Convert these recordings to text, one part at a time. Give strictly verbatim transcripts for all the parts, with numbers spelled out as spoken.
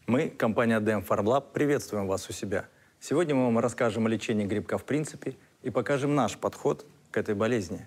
Мы, компания эй ди эм Farmlab, приветствуем вас у себя. Сегодня мы вам расскажем о лечении грибка в принципе и покажем наш подход к этой болезни.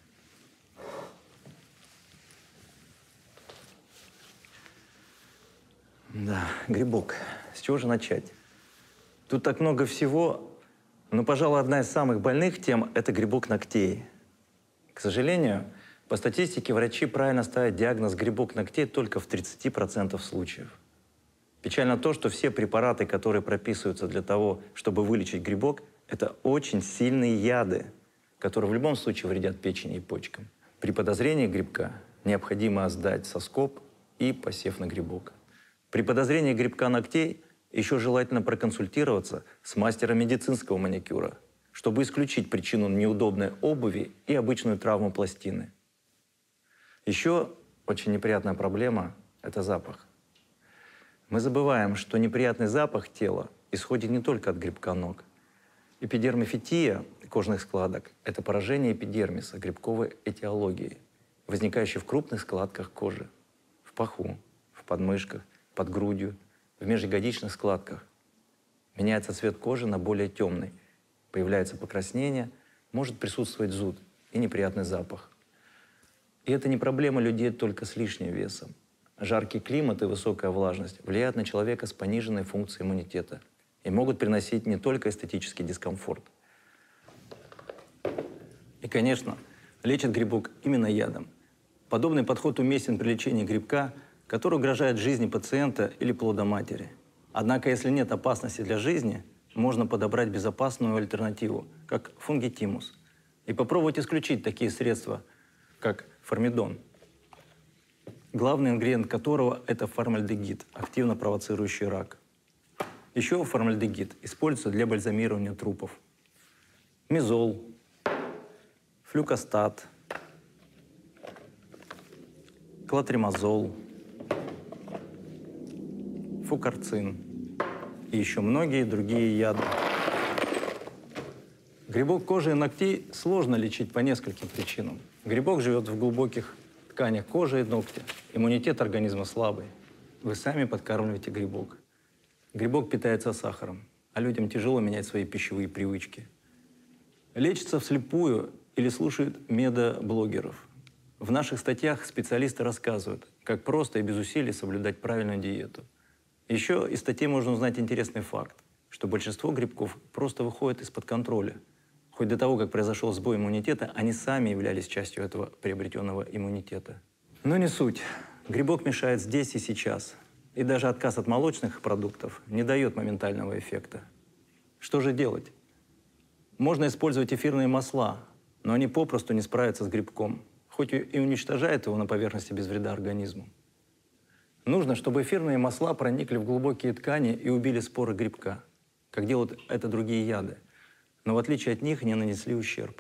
Да, грибок. С чего же начать? Тут так много всего, но, пожалуй, одна из самых больных тем – это грибок ногтей. К сожалению, по статистике врачи правильно ставят диагноз грибок ногтей только в тридцати процентах случаев. Печально то, что все препараты, которые прописываются для того, чтобы вылечить грибок, это очень сильные яды, которые в любом случае вредят печени и почкам. При подозрении грибка необходимо сдать соскоб и посев на грибок. При подозрении грибка ногтей еще желательно проконсультироваться с мастером медицинского маникюра, чтобы исключить причину неудобной обуви и обычную травму пластины. Еще очень неприятная проблема – это запах. Мы забываем, что неприятный запах тела исходит не только от грибка ног. Эпидермофития кожных складок – это поражение эпидермиса грибковой этиологии, возникающей в крупных складках кожи, в паху, в подмышках, под грудью, в межягодичных складках. Меняется цвет кожи на более темный, появляется покраснение, может присутствовать зуд и неприятный запах. И это не проблема людей только с лишним весом. Жаркий климат и высокая влажность влияют на человека с пониженной функцией иммунитета и могут приносить не только эстетический дискомфорт. И, конечно, лечат грибок именно ядом. Подобный подход уместен при лечении грибка, который угрожает жизни пациента или плода матери. Однако, если нет опасности для жизни, можно подобрать безопасную альтернативу, как фунгитимус, и попробовать исключить такие средства, как формидон, главный ингредиент которого – это формальдегид, активно провоцирующий рак. Еще формальдегид используется для бальзамирования трупов. Мезол, флюкостат, клотримазол, фукарцин и еще многие другие яды. Грибок кожи и ногтей сложно лечить по нескольким причинам. Грибок живет в глубоких тканях кожи и ногтя. Иммунитет организма слабый. Вы сами подкармливаете грибок. Грибок питается сахаром, а людям тяжело менять свои пищевые привычки. Лечится вслепую или слушают медоблогеров. В наших статьях специалисты рассказывают, как просто и без усилий соблюдать правильную диету. Еще из статей можно узнать интересный факт, что большинство грибков просто выходит из-под контроля. Хоть до того, как произошел сбой иммунитета, они сами являлись частью этого приобретенного иммунитета. Но не суть. Грибок мешает здесь и сейчас. И даже отказ от молочных продуктов не дает моментального эффекта. Что же делать? Можно использовать эфирные масла, но они попросту не справятся с грибком, хоть и уничтожают его на поверхности без вреда организму. Нужно, чтобы эфирные масла проникли в глубокие ткани и убили споры грибка, как делают это другие яды, но в отличие от них не нанесли ущерб.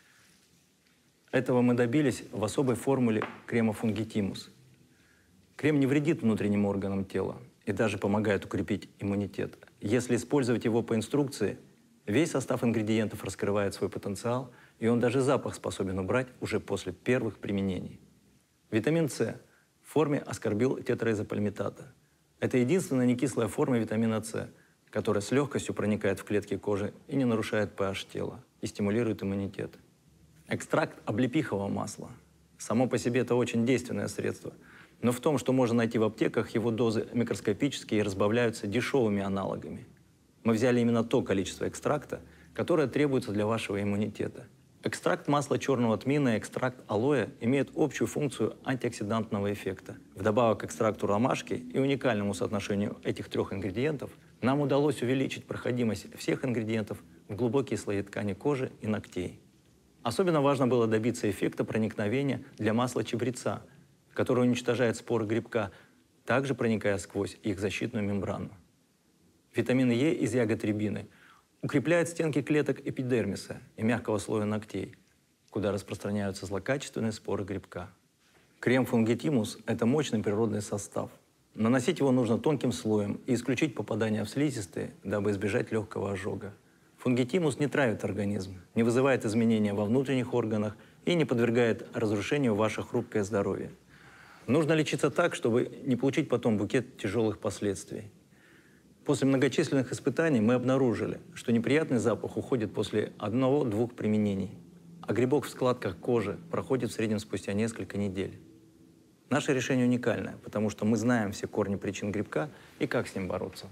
Этого мы добились в особой формуле крема фунгитимус. Крем не вредит внутренним органам тела и даже помогает укрепить иммунитет. Если использовать его по инструкции, весь состав ингредиентов раскрывает свой потенциал, и он даже запах способен убрать уже после первых применений. Витамин С в форме аскорбил-тетраизопальмитата. Это единственная некислая форма витамина С, которая с легкостью проникает в клетки кожи и не нарушает pH тела, и стимулирует иммунитет. Экстракт облепихового масла. Само по себе это очень действенное средство, но в том, что можно найти в аптеках, его дозы микроскопические и разбавляются дешевыми аналогами. Мы взяли именно то количество экстракта, которое требуется для вашего иммунитета. Экстракт масла черного тмина и экстракт алоэ имеют общую функцию антиоксидантного эффекта. Вдобавок к экстракту ромашки и уникальному соотношению этих трех ингредиентов нам удалось увеличить проходимость всех ингредиентов в глубокие слои ткани кожи и ногтей. Особенно важно было добиться эффекта проникновения для масла чабреца, которое уничтожает споры грибка, также проникая сквозь их защитную мембрану. Витамин Е из ягод рябины укрепляет стенки клеток эпидермиса и мягкого слоя ногтей, куда распространяются злокачественные споры грибка. Крем фунгитимус – это мощный природный состав. Наносить его нужно тонким слоем и исключить попадание в слизистые, дабы избежать легкого ожога. Фунгитимус не травит организм, не вызывает изменения во внутренних органах и не подвергает разрушению ваше хрупкое здоровье. Нужно лечиться так, чтобы не получить потом букет тяжелых последствий. После многочисленных испытаний мы обнаружили, что неприятный запах уходит после одного-двух применений, а грибок в складках кожи проходит в среднем спустя несколько недель. Наше решение уникальное, потому что мы знаем все корни причин грибка и как с ним бороться.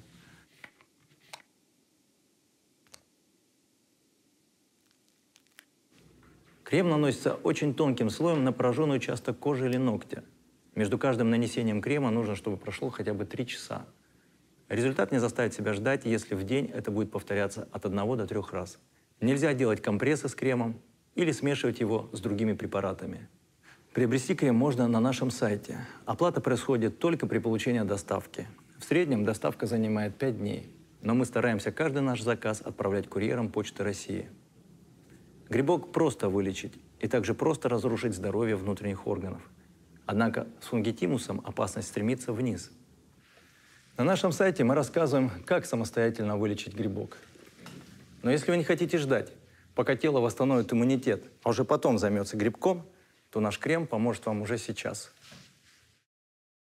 Крем наносится очень тонким слоем на пораженный участок кожи или ногтя. Между каждым нанесением крема нужно, чтобы прошло хотя бы три часа. Результат не заставит себя ждать, если в день это будет повторяться от одного до трех раз. Нельзя делать компрессы с кремом или смешивать его с другими препаратами. Приобрести крем можно на нашем сайте. Оплата происходит только при получении доставки. В среднем доставка занимает пять дней, но мы стараемся каждый наш заказ отправлять курьером Почты России. Грибок просто вылечить и также просто разрушить здоровье внутренних органов. Однако с фунгитимусом опасность стремится вниз. На нашем сайте мы рассказываем, как самостоятельно вылечить грибок. Но если вы не хотите ждать, пока тело восстановит иммунитет, а уже потом займется грибком, то наш крем поможет вам уже сейчас.